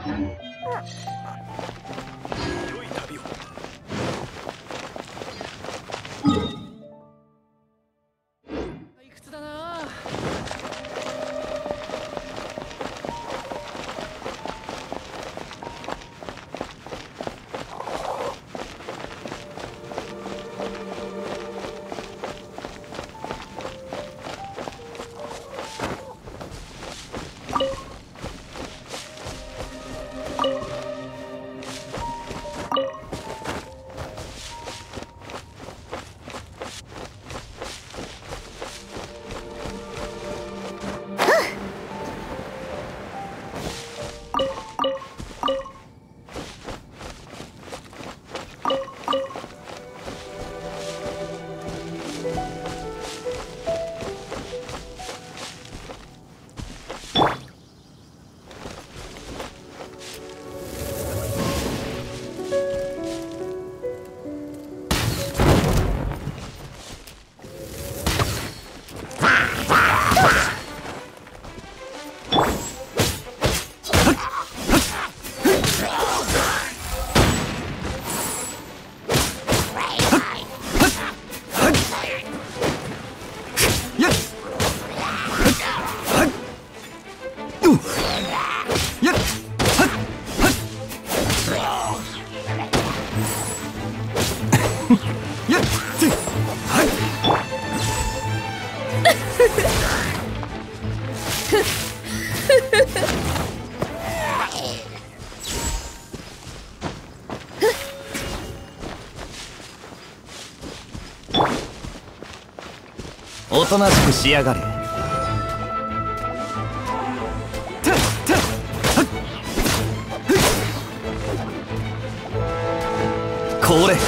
良い旅を。退屈だな。 おとなしくしやがれ。これ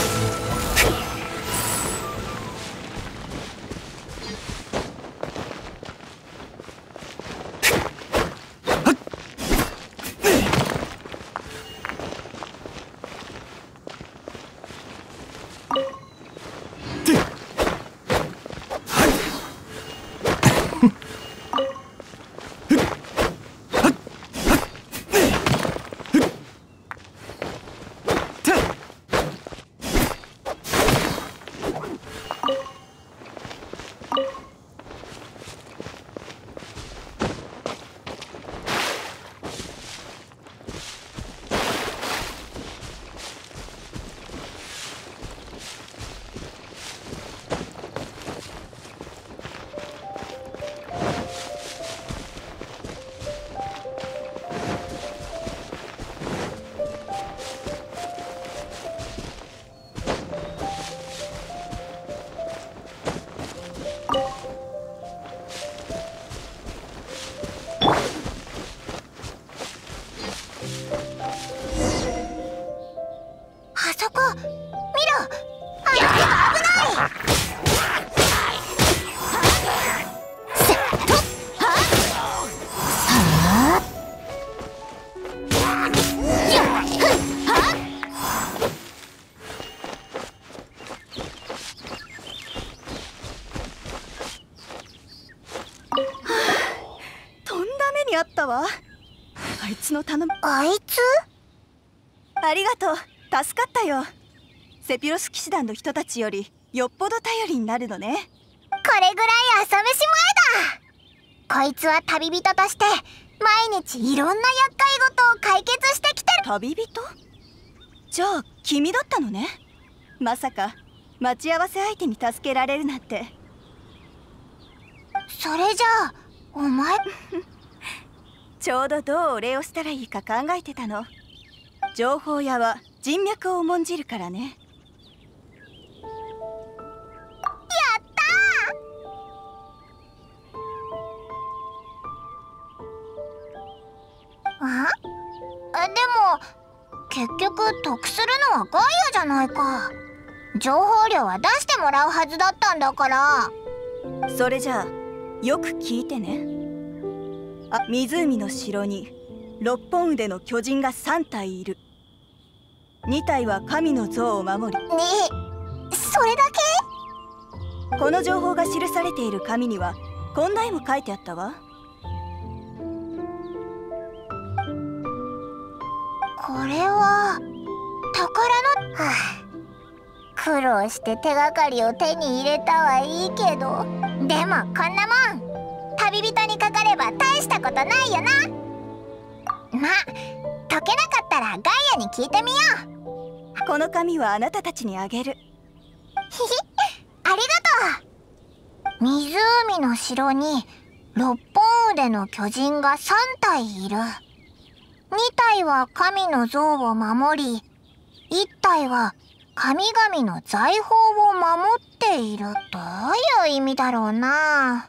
あったわ。あいつの頼み。 あいつ？ ありがとう、助かったよ。セピロス騎士団の人たちよりよっぽど頼りになるのね。 これぐらい朝飯前だ。こいつは旅人として毎日いろんな厄介事を解決してきてる。 旅人？じゃあ君だったのね。まさか待ち合わせ相手に助けられるなんて。 それじゃあお前ちょうどどうお礼をしたらいいか考えてたの。情報屋は人脈を重んじるからね。 やったー。でも結局得するのはガイアじゃないか。情報料は出してもらうはずだったんだから。 それじゃあよく聞いてね。湖の城に6本腕の巨人が3体いる。2体は神の像を守り。 ねえ、それだけ？この情報が記されている紙にはこんな絵も書いてあったわ。 これは宝の、はあ、苦労して手がかりを手に入れたはいいけど、でもこんなもん旅人にかかれば大したことないよな。まあ解けなかったらガイアに聞いてみよう。 この紙はあなたたちにあげる。 ひひ、ありがとう。湖の城に6本腕の巨人が3体いる。2体は神の像を守り、1体は神々の財宝を守っている。どういう意味だろうな。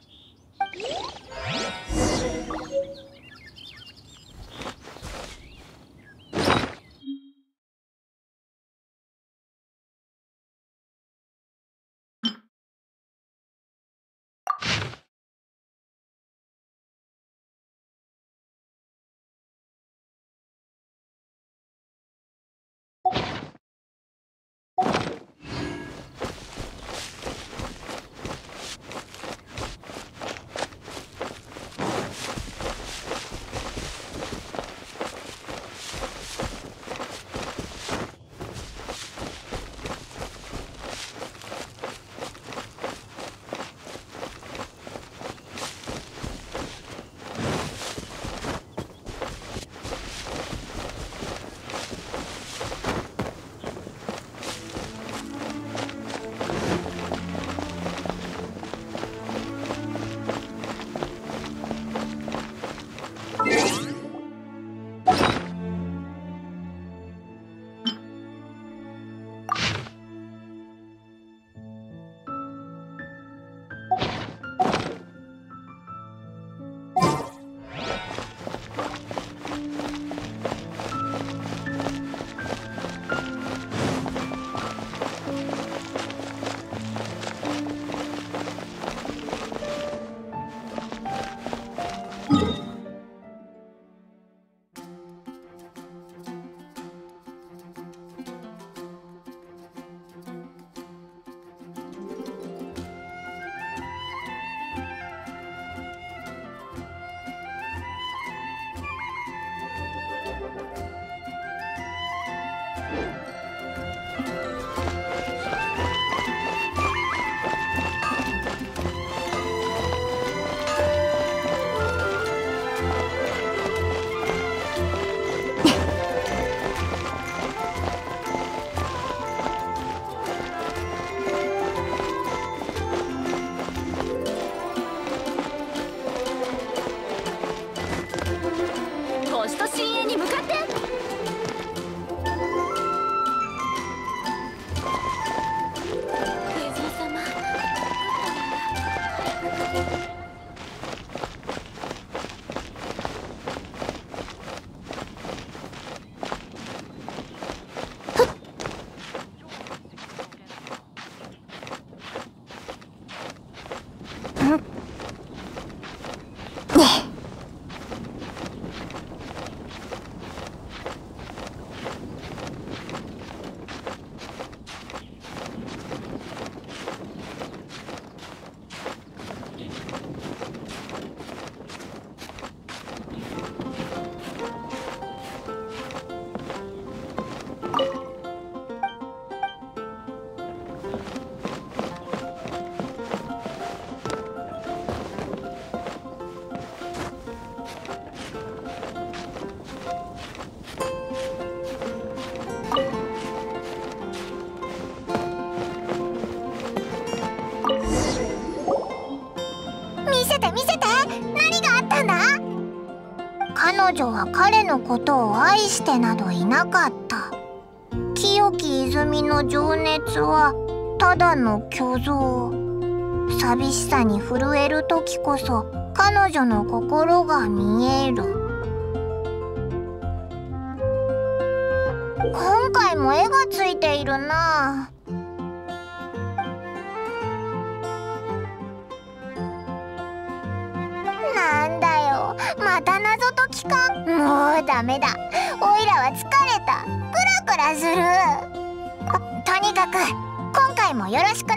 星と深淵に向かって。上蔵様、 見せて見せて、何があったんだ。彼女は彼のことを愛してなどいなかった。清き泉の情熱はただの虚像。寂しさに震える時こそ彼女の心が見える。今回も絵がついているな。なんだよ、また謎解きか。もうダメだ、オイラは疲れた。クラクラする。とにかく今回もよろしくな。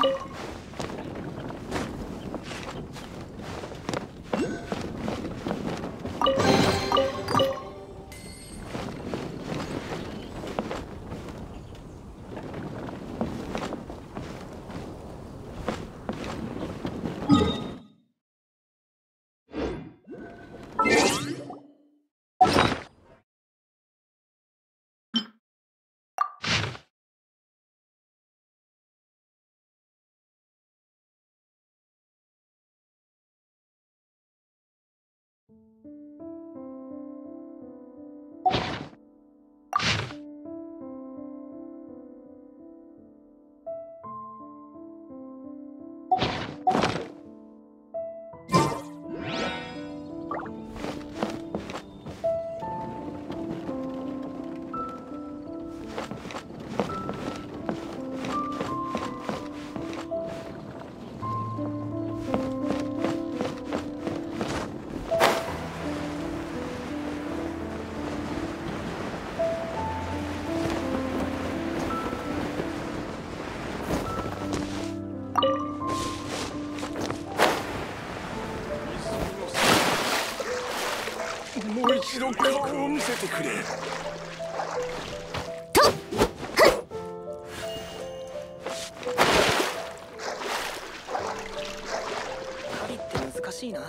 もう一度顔を見せてくれ。狩りって難しいな。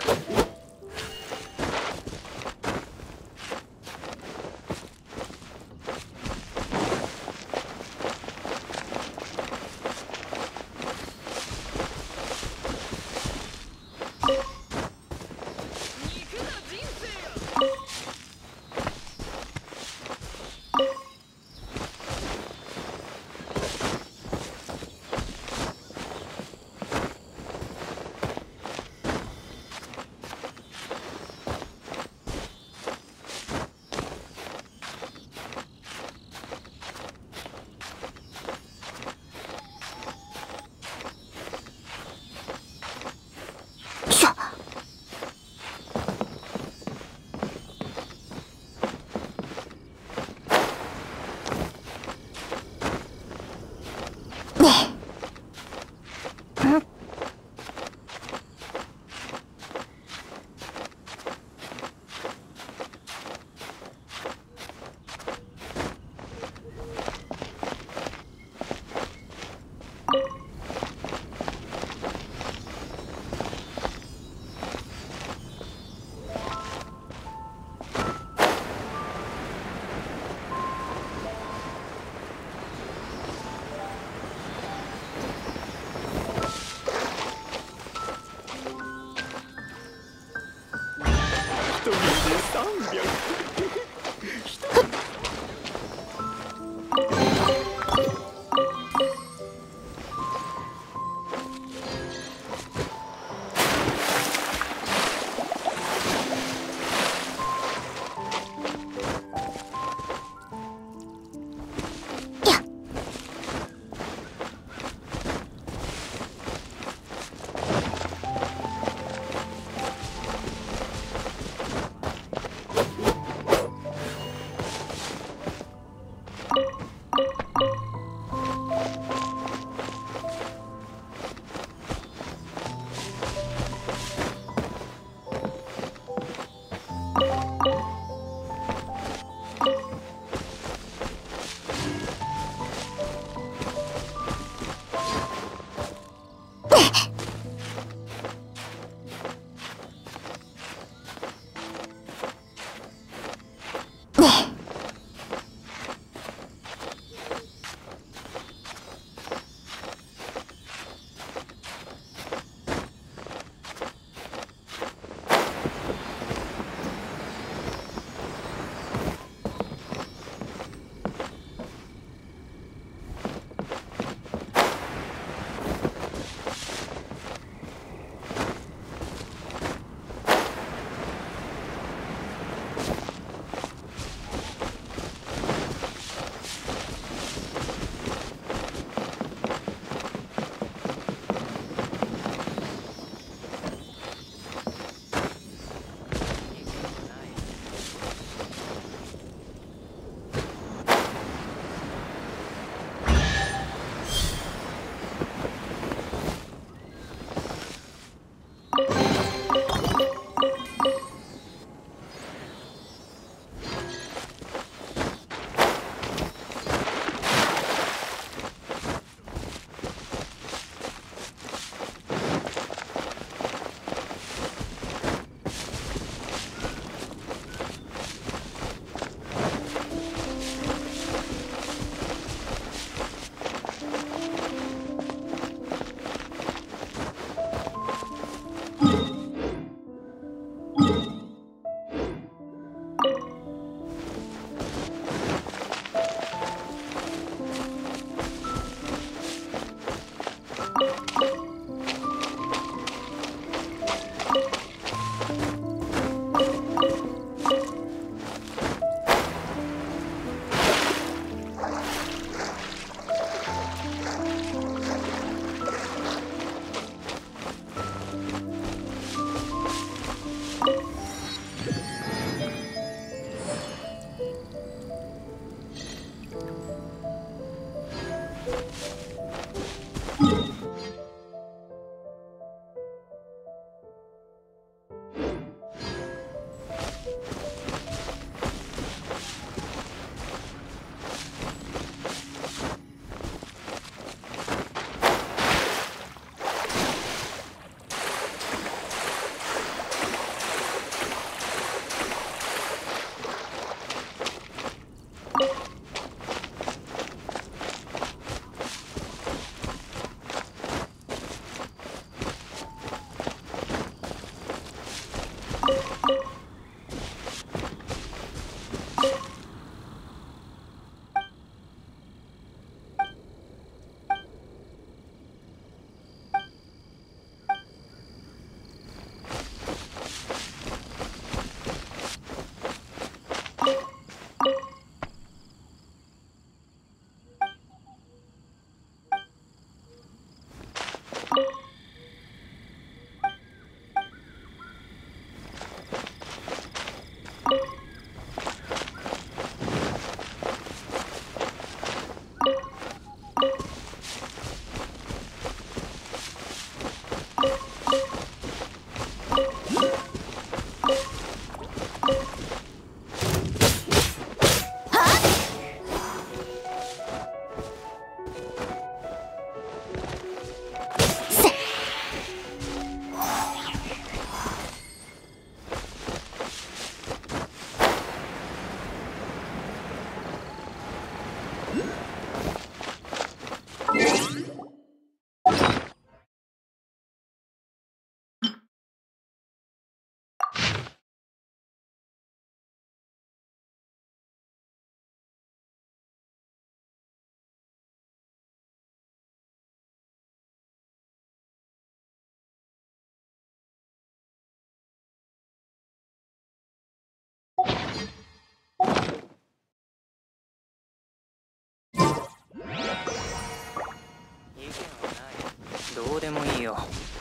どうでもいいよ。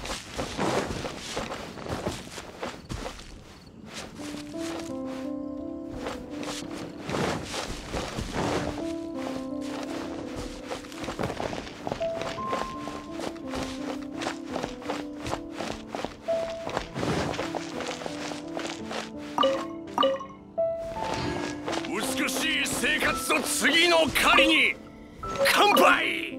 美しい生活の次の狩りに乾杯。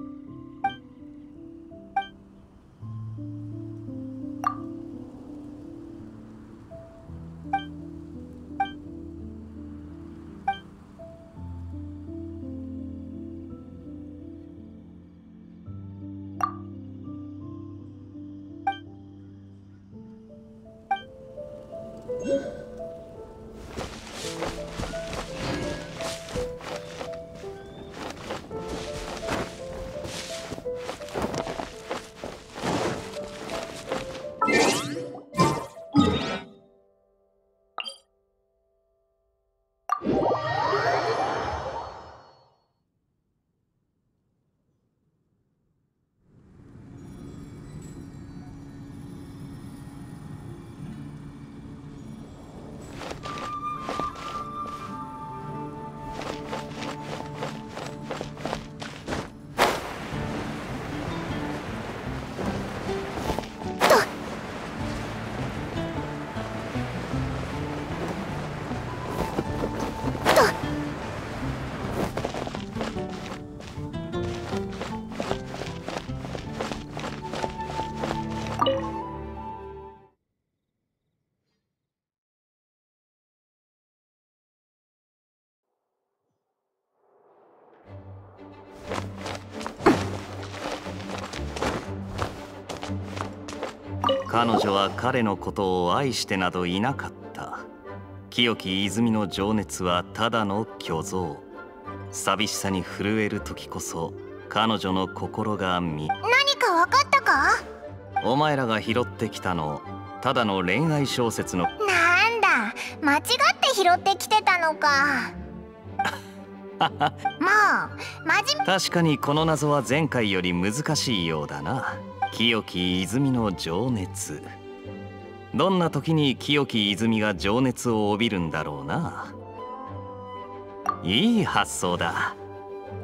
彼女は彼のことを愛してなどいなかった。清き泉の情熱はただの虚像。寂しさに震える時こそ彼女の心が何か分かったか？ お前らが拾ってきたのただの恋愛小説の。 なんだ、間違って拾ってきてたのか。もう確かにこの謎は前回より難しいようだな。清き泉の情熱。どんな時に清き泉が情熱を帯びるんだろうな。いい発想だ。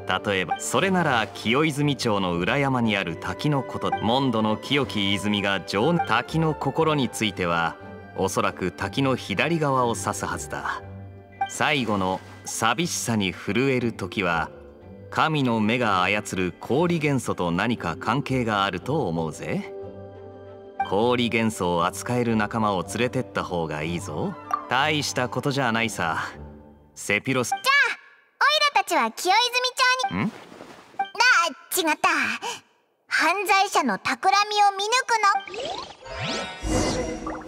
例えばそれなら清泉町の裏山にある滝のこと。モンドの清き泉が滝の心についてはおそらく滝の左側を指すはずだ。最後の寂しさに震える時は神の目が操る氷元素と何か関係があると思うぜ。氷元素を扱える仲間を連れてった方がいいぞ。大したことじゃないさ。セピロス。 じゃあオイラたちは清泉町に。違った。犯罪者の企みを見抜くの。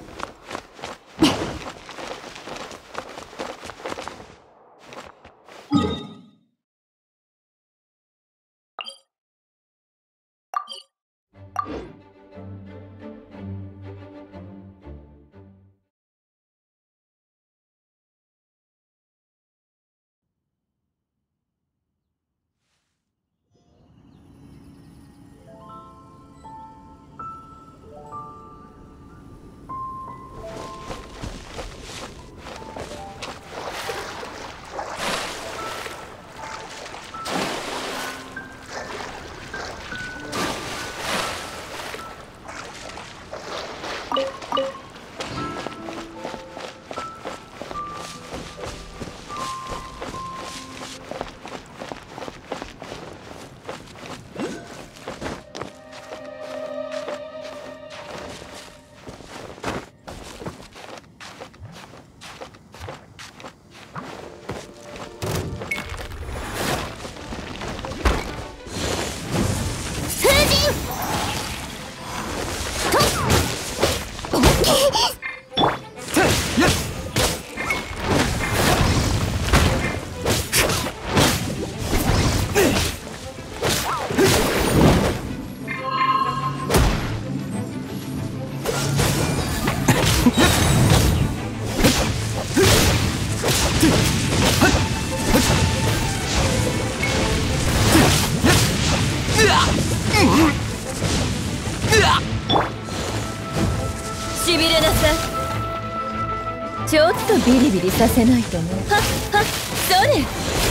しびれなさい。ちょっとビリビリさせないとね。はっはっ、それ。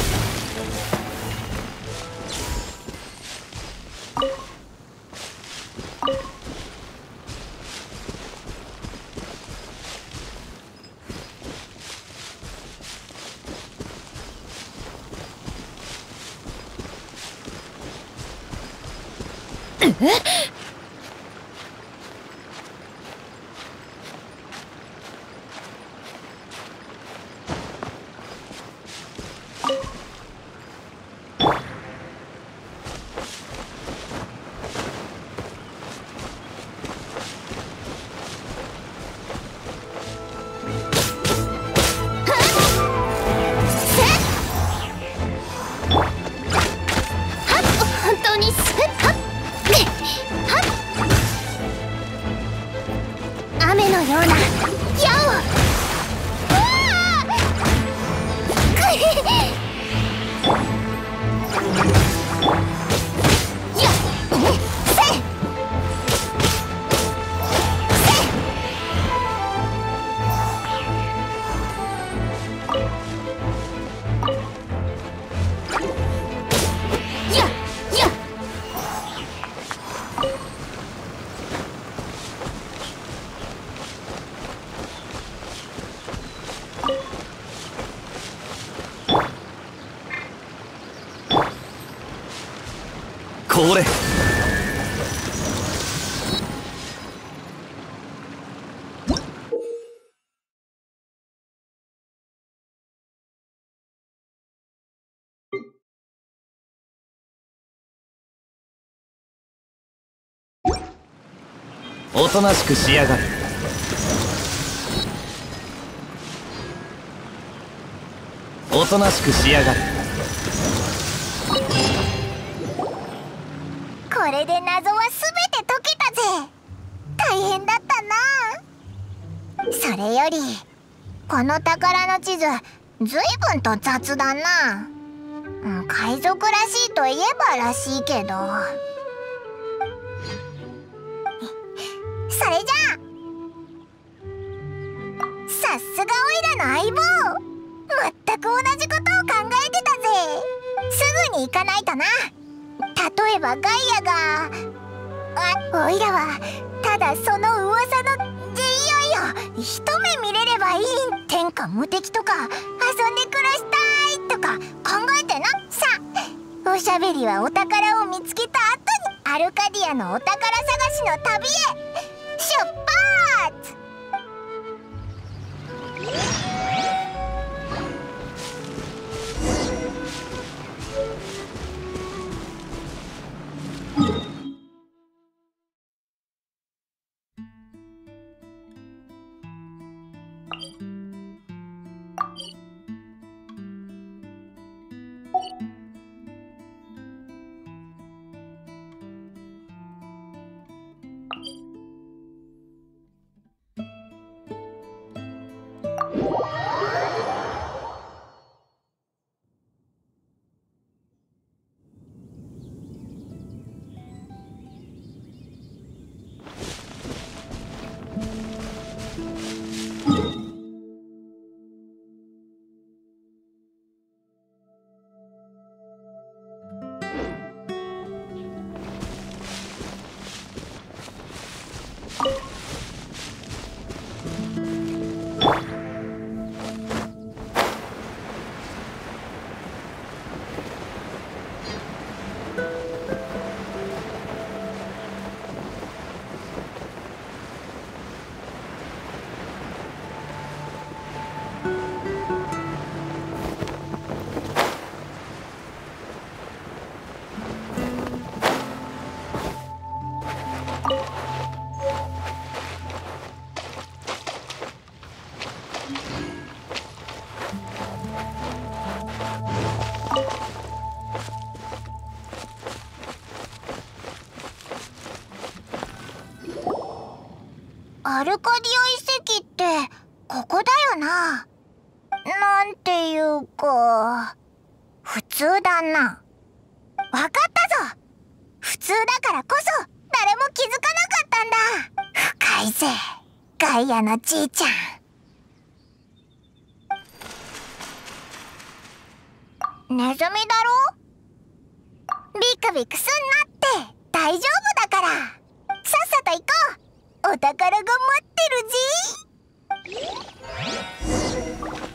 雨のような矢を。 これおとなしくしやがる。おとなしくしやがる。 これで謎はすべて解けたぜ。大変だったな。それよりこの宝の地図ずいぶんと雑だな。海賊らしいといえばらしいけど。それじゃあさすがオイラの相棒。全く同じことを考えてたぜ。すぐに行かないとえばガイアがおいらはただその噂のいや一目見れればいい天下無敵とか遊んで暮らしたいとか考えてなさ。おしゃべりはお宝を見つけた後にアルカディアのお宝探しの旅へ出発。アルカディア遺跡ってここだよな。なんていうか普通だな。わかったぞ。普通だからこそ誰も気づかなかったんだ。深いぜガイアのじいちゃん。ネズミだろ。ビクビクすんなって大丈夫だから。さっさと行こう。お宝が待ってるぜ。